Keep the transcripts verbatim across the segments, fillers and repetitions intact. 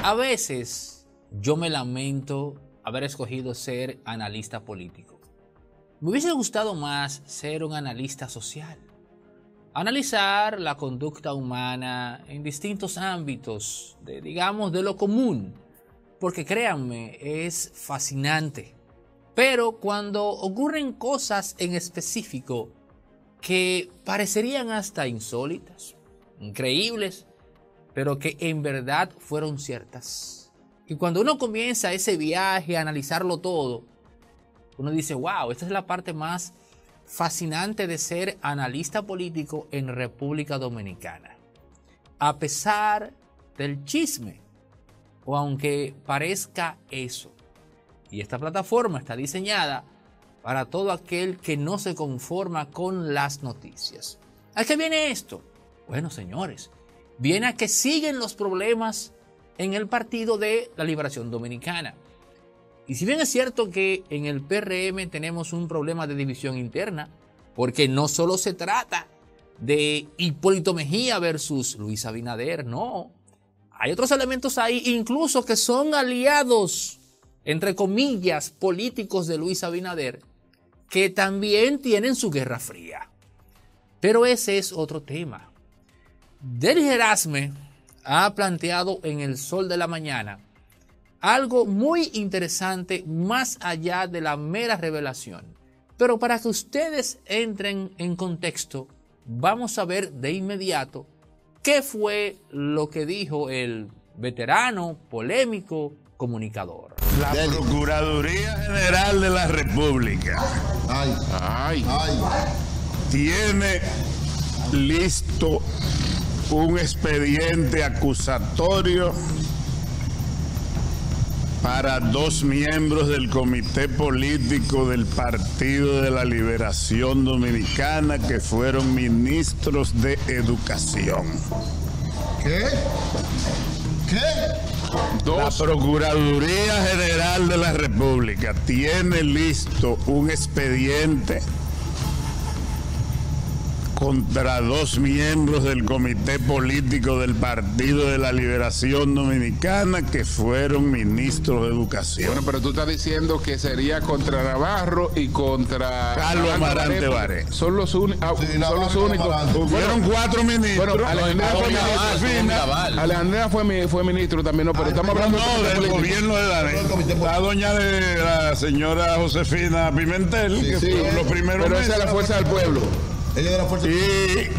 A veces yo me lamento haber escogido ser analista político. Me hubiese gustado más ser un analista social. Analizar la conducta humana en distintos ámbitos, de, digamos, de lo común. Porque créanme, es fascinante. Pero cuando ocurren cosas en específico que parecerían hasta insólitas, increíbles, pero que en verdad fueron ciertas. Y cuando uno comienza ese viaje a analizarlo todo, uno dice, wow, esta es la parte más fascinante de ser analista político en República Dominicana. A pesar del chisme, o aunque parezca eso. Y esta plataforma está diseñada para todo aquel que no se conforma con las noticias. ¿A qué viene esto? Bueno, señores, viene a que siguen los problemas en el Partido de la Liberación Dominicana. Y si bien es cierto que en el P R M tenemos un problema de división interna, porque no solo se trata de Hipólito Mejía versus Luis Abinader, no. Hay otros elementos ahí, incluso que son aliados, entre comillas, políticos de Luis Abinader, que también tienen su guerra fría. Pero ese es otro tema. Denis Erasme ha planteado en El Sol de la Mañana algo muy interesante más allá de la mera revelación. Pero para que ustedes entren en contexto, vamos a ver de inmediato qué fue lo que dijo el veterano, polémico, comunicador. La Procuraduría General de la República Ay, ay, ay, tiene listo un expediente acusatorio para dos miembros del Comité Político del Partido de la Liberación Dominicana que fueron ministros de Educación. ¿qué? ¿Qué? La Procuraduría General de la República tiene listo un expediente contra dos miembros del Comité Político del Partido de la Liberación Dominicana que fueron ministros de Educación. Bueno, pero tú estás diciendo que sería contra Navarro y contra Carlos Amarante Baré. Son los, uni- ah, Sí, son Navarro los y únicos. Amarante. Hubieron cuatro ministros. Bueno, Alejandra fue ministro. Alejandra fue, mi- fue ministro también, no, pero Ay, estamos pero hablando No, de del gobierno de Danilo. La doña de la señora Josefina Pimentel, Sí, que sí, fueron los primeros Pero esa es la meses. fuerza del pueblo. Ella de la fuerza. Y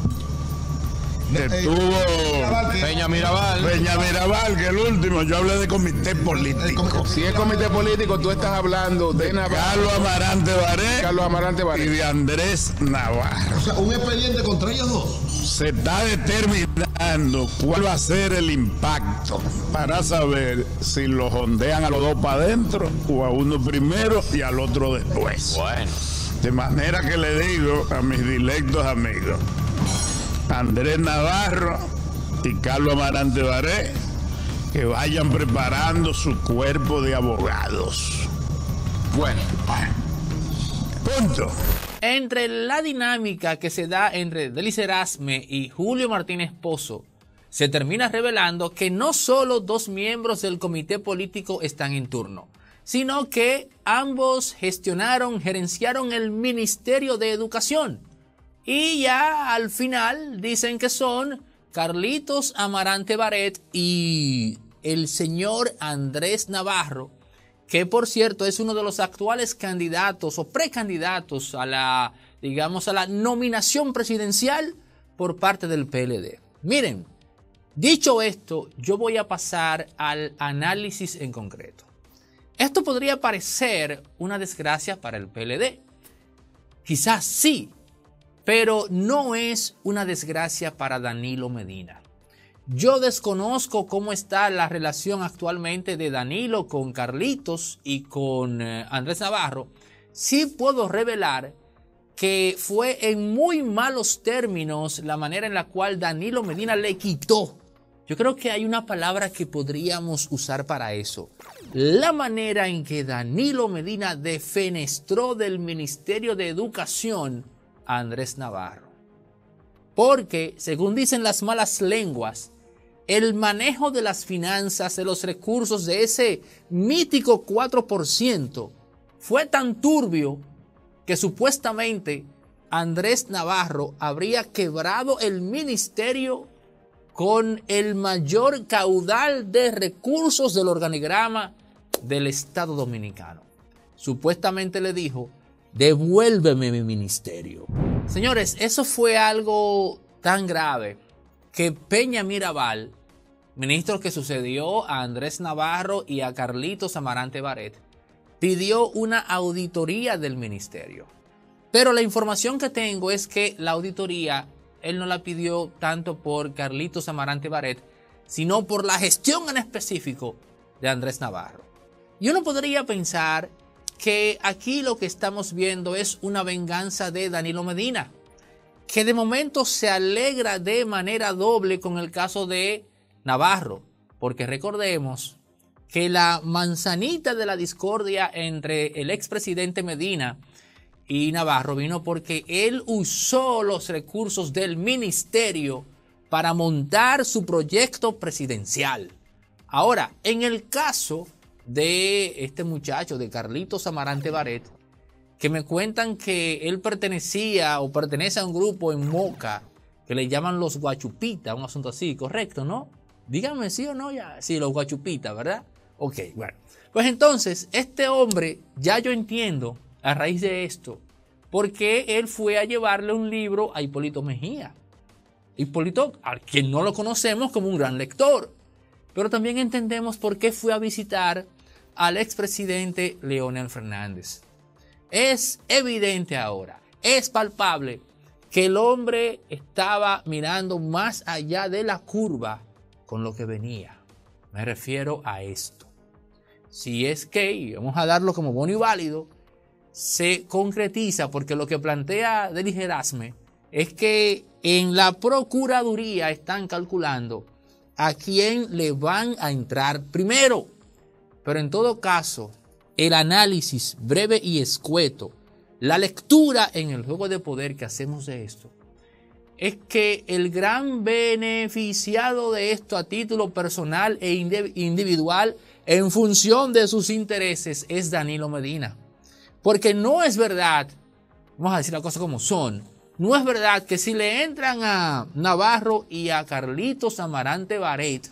estuvo Peña Mirabal. Peña Mirabal, que el último. Yo hablé de comité político. Si es comité político, tú estás hablando de Navarro, Carlos Amarante Baré Carlos Amarante y Baré. de Andrés Navarro. O sea, un expediente contra ellos dos. Se está determinando cuál va a ser el impacto para saber si los ondean a los dos para adentro o a uno primero y al otro después. Bueno. De manera que le digo a mis directos amigos, Andrés Navarro y Carlos Amarante Baré, que vayan preparando su cuerpo de abogados. Bueno, Punto. Entre la dinámica que se da entre Denis Erasme y Julio Martínez Pozo, se termina revelando que no solo dos miembros del comité político están en turno, sino que ambos gestionaron, gerenciaron el Ministerio de Educación. Y ya al final dicen que son Carlitos Amarante Baré y el señor Andrés Navarro, que por cierto es uno de los actuales candidatos o precandidatos a la, digamos, a la nominación presidencial por parte del P L D. Miren, dicho esto, yo voy a pasar al análisis en concreto. Esto podría parecer una desgracia para el P L D. Quizás sí, pero no es una desgracia para Danilo Medina. Yo desconozco cómo está la relación actualmente de Danilo con Carlitos y con eh, Andrés Navarro. Sí puedo revelar que fue en muy malos términos la manera en la cual Danilo Medina le quitó. Yo creo que hay una palabra que podríamos usar para eso. La manera en que Danilo Medina defenestró del Ministerio de Educación a Andrés Navarro. Porque, según dicen las malas lenguas, el manejo de las finanzas, de los recursos de ese mítico cuatro por ciento fue tan turbio que supuestamente Andrés Navarro habría quebrado el ministerio con el mayor caudal de recursos del organigrama del Estado Dominicano. Supuestamente le dijo: devuélveme mi ministerio. Señores, eso fue algo tan grave que Peña Mirabal, ministro que sucedió a Andrés Navarro y a Carlitos Amarante Barret, pidió una auditoría del ministerio. Pero la información que tengo es que la auditoría él no la pidió tanto por Carlitos Amarante Barret, sino por la gestión en específico de Andrés Navarro. Y uno podría pensar que aquí lo que estamos viendo es una venganza de Danilo Medina, que de momento se alegra de manera doble con el caso de Navarro, porque recordemos que la manzanita de la discordia entre el expresidente Medina y Navarro vino porque él usó los recursos del ministerio para montar su proyecto presidencial. Ahora, en el caso de este muchacho, de Carlitos Amarante Barret, que me cuentan que él pertenecía o pertenece a un grupo en Moca que le llaman los Guachupitas, un asunto así, correcto, ¿no? Díganme sí o no ya. Sí, los Guachupitas, ¿verdad? Ok, bueno. Pues entonces, este hombre, ya yo entiendo a raíz de esto, porque él fue a llevarle un libro a Hipólito Mejía. Hipólito, a quien no lo conocemos como un gran lector, pero también entendemos por qué fue a visitar al expresidente Leonel Fernández. Es evidente ahora, es palpable que el hombre estaba mirando más allá de la curva con lo que venía. Me refiero a esto. Si es que, y vamos a darlo como bueno y válido, se concretiza, porque lo que plantea Denis Erasme es que en la Procuraduría están calculando a quién le van a entrar primero. Pero en todo caso, el análisis breve y escueto, la lectura en el juego de poder que hacemos de esto, es que el gran beneficiado de esto a título personal e individual en función de sus intereses es Danilo Medina. Porque no es verdad, vamos a decir las cosas como son, no es verdad que si le entran a Navarro y a Carlitos Amarante Barret,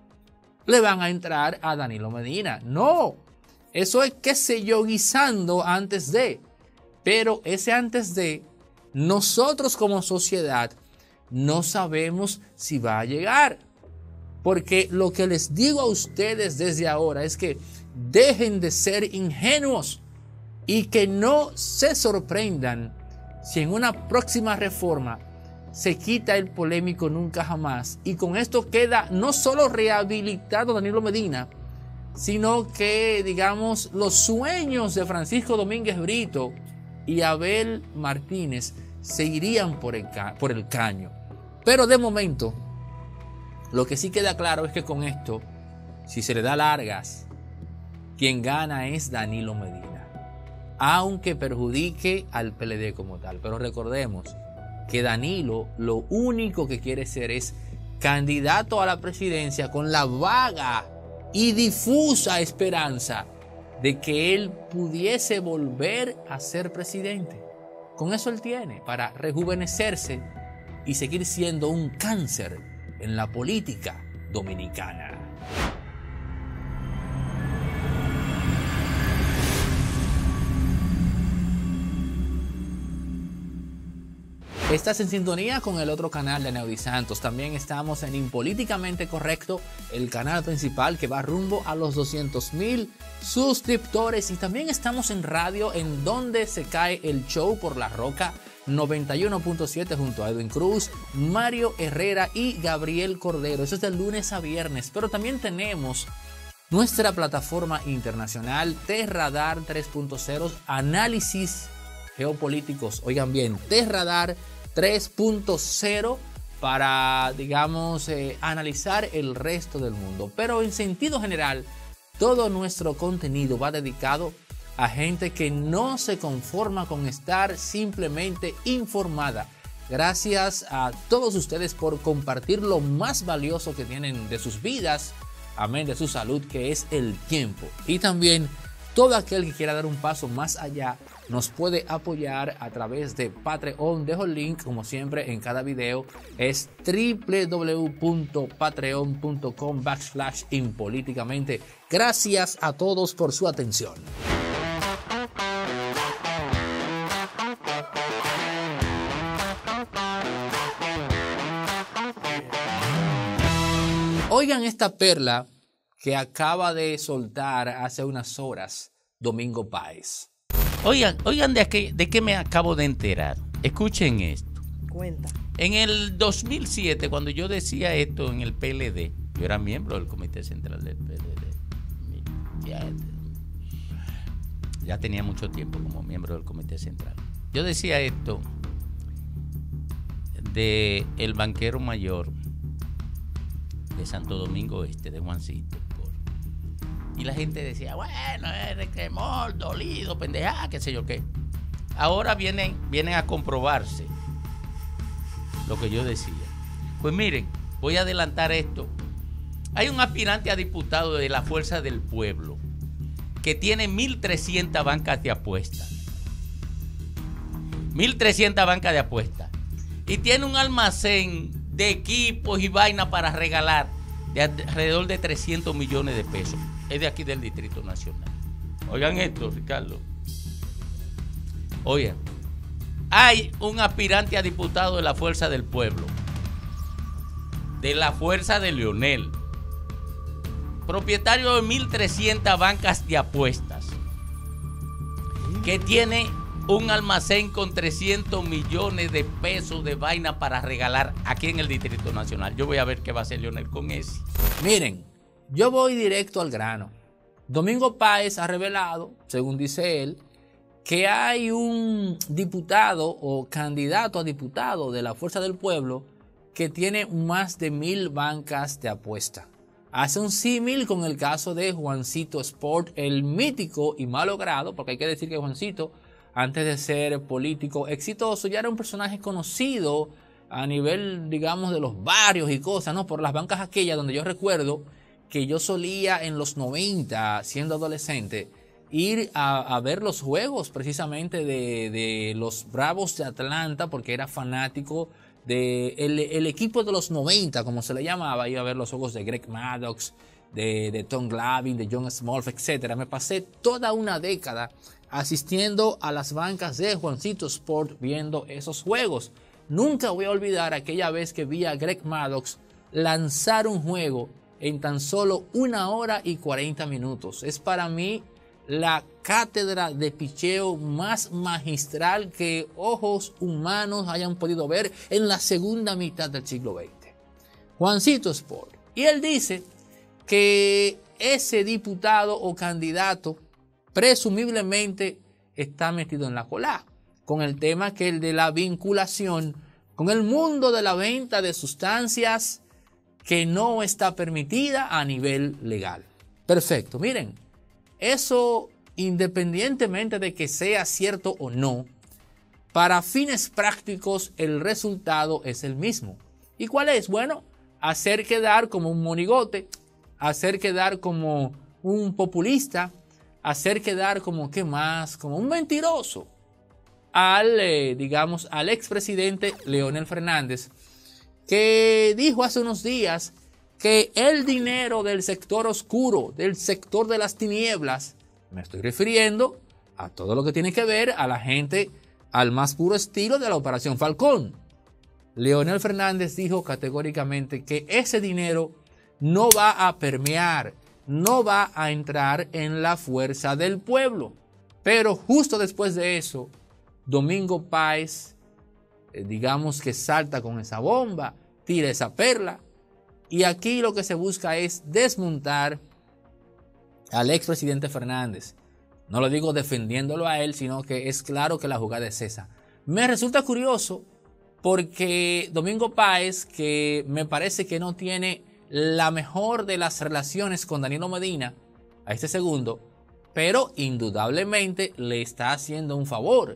le van a entrar a Danilo Medina. No, eso es, qué sé yo, guisando antes de. Pero ese antes de, nosotros como sociedad no sabemos si va a llegar. Porque lo que les digo a ustedes desde ahora es que dejen de ser ingenuos y que no se sorprendan si en una próxima reforma se quita el polémico nunca jamás. Y con esto queda no solo rehabilitado Danilo Medina, sino que, digamos, los sueños de Francisco Domínguez Brito y Abel Martínez se irían por el, ca- por el caño. Pero de momento, lo que sí queda claro es que con esto, si se le da largas, quien gana es Danilo Medina, aunque perjudique al P L D como tal. Pero recordemos que Danilo lo único que quiere ser es candidato a la presidencia con la vaga y difusa esperanza de que él pudiese volver a ser presidente. Con eso él tiene para rejuvenecerse y seguir siendo un cáncer en la política dominicana. Estás en sintonía con el otro canal de Neudi Santos. También estamos en Impolíticamente Correcto, el canal principal que va rumbo a los doscientos mil suscriptores. Y también estamos en radio, en Donde se cae el show por La Roca noventa y uno punto siete junto a Edwin Cruz, Mario Herrera y Gabriel Cordero. Eso es de lunes a viernes. Pero también tenemos nuestra plataforma internacional T-Radar tres punto cero, análisis geopolíticos. Oigan bien, T-Radar tres punto cero para, digamos, eh, analizar el resto del mundo. Pero en sentido general, todo nuestro contenido va dedicado a gente que no se conforma con estar simplemente informada. Gracias a todos ustedes por compartir lo más valioso que tienen de sus vidas, amén, de su salud, que es el tiempo. Y también todo aquel que quiera dar un paso más allá nos puede apoyar a través de Patreon. Dejo el link, como siempre, en cada video. Es w w w punto patreon punto com backslash impolíticamente. Gracias a todos por su atención. Oigan esta perla que acaba de soltar hace unas horas Domingo Páez. Oigan, oigan de qué, de qué me acabo de enterar. Escuchen esto. Cuenta. En el dos mil siete, cuando yo decía esto en el P L D, yo era miembro del Comité Central del P L D. Ya, ya tenía mucho tiempo como miembro del Comité Central. Yo decía esto de el banquero mayor de Santo Domingo Este, de Juancito. Y la gente decía, bueno, es cremol, dolido, pendeja, qué sé yo qué. Ahora vienen, vienen a comprobarse lo que yo decía. Pues miren, voy a adelantar esto. Hay un aspirante a diputado de la Fuerza del Pueblo que tiene mil trescientas bancas de apuestas. mil trescientas bancas de apuestas. Y tiene un almacén de equipos y vainas para regalar de alrededor de trescientos millones de pesos. Es de aquí del Distrito Nacional. Oigan esto, Ricardo. Oigan, hay un aspirante a diputado de la Fuerza del Pueblo, de la Fuerza de Leonel, propietario de mil trescientas bancas de apuestas, que tiene un almacén con trescientos millones de pesos de vaina para regalar aquí en el Distrito Nacional. Yo voy a ver qué va a hacer Leonel con ese. Miren, yo voy directo al grano. Domingo Páez ha revelado, según dice él, que hay un diputado o candidato a diputado de la Fuerza del Pueblo que tiene más de mil bancas de apuesta. Hace un símil con el caso de Juancito Sport, el mítico y malogrado, porque hay que decir que Juancito, antes de ser político exitoso, ya era un personaje conocido a nivel, digamos, de los barrios y cosas, ¿no? Por las bancas aquellas donde yo recuerdo que yo solía en los noventa, siendo adolescente, ir a, a ver los juegos precisamente de, de los Bravos de Atlanta, porque era fanático del de el equipo de los noventa, como se le llamaba. Iba a ver los juegos de Greg Maddux, de, de Tom Glavine, de John Smoltz, etcétera. Me pasé toda una década asistiendo a las bancas de Juancito Sport viendo esos juegos. Nunca voy a olvidar aquella vez que vi a Greg Maddux lanzar un juego en tan solo una hora y cuarenta minutos. Es para mí la cátedra de picheo más magistral que ojos humanos hayan podido ver en la segunda mitad del siglo veinte. Juancito Sport. Y él dice que ese diputado o candidato presumiblemente está metido en la cola con el tema que el de la vinculación con el mundo de la venta de sustancias que no está permitida a nivel legal. Perfecto, miren, eso independientemente de que sea cierto o no, para fines prácticos el resultado es el mismo. ¿Y cuál es? Bueno, hacer quedar como un monigote, hacer quedar como un populista, hacer quedar como, ¿qué más? Como un mentiroso al, eh, digamos, al expresidente Leonel Fernández, que dijo hace unos días que el dinero del sector oscuro, del sector de las tinieblas, me estoy refiriendo a todo lo que tiene que ver a la gente al más puro estilo de la Operación Falcón. Leonel Fernández dijo categóricamente que ese dinero no va a permear, no va a entrar en la Fuerza del Pueblo. Pero justo después de eso, Domingo Páez, eh, digamos que salta con esa bomba, tira esa perla. Y aquí lo que se busca es desmontar al expresidente Fernández. No lo digo defendiéndolo a él, sino que es claro que la jugada es esa. Me resulta curioso porque Domingo Páez, que me parece que no tiene la mejor de las relaciones con Danilo Medina, a este segundo, pero indudablemente le está haciendo un favor.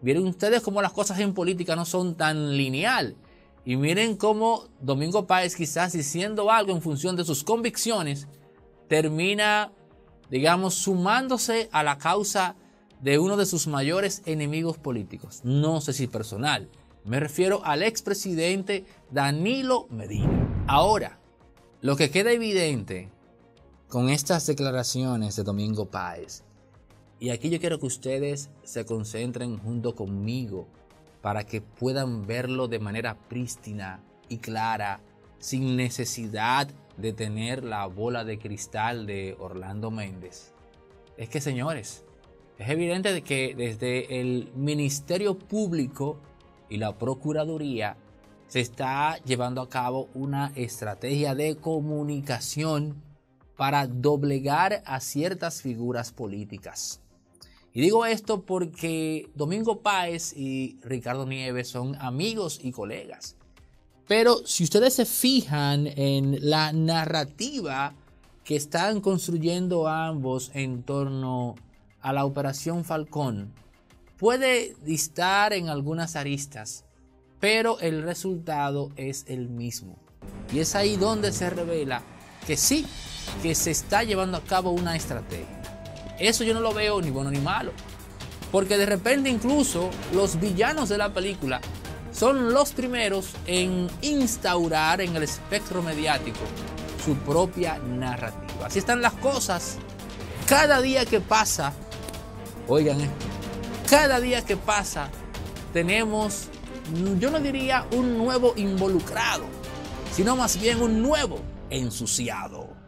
Miren ustedes cómo las cosas en política no son tan lineal. Y miren cómo Domingo Páez, quizás diciendo algo en función de sus convicciones, termina, digamos, sumándose a la causa de uno de sus mayores enemigos políticos. No sé si personal. Me refiero al expresidente Danilo Medina. Ahora, lo que queda evidente con estas declaraciones de Domingo Páez, y aquí yo quiero que ustedes se concentren junto conmigo para que puedan verlo de manera prístina y clara, sin necesidad de tener la bola de cristal de Orlando Méndez. Es que, señores, es evidente de que desde el Ministerio Público y la Procuraduría se está llevando a cabo una estrategia de comunicación para doblegar a ciertas figuras políticas. Y digo esto porque Domingo Páez y Ricardo Nieves son amigos y colegas. Pero si ustedes se fijan en la narrativa que están construyendo ambos en torno a la Operación Falcón, puede distar en algunas aristas, pero el resultado es el mismo. Y es ahí donde se revela que sí, que se está llevando a cabo una estrategia. Eso yo no lo veo ni bueno ni malo, porque de repente incluso los villanos de la película son los primeros en instaurar en el espectro mediático su propia narrativa. Así están las cosas. Cada día que pasa, oigan esto, cada día que pasa tenemos, yo no diría un nuevo involucrado, sino más bien un nuevo ensuciado.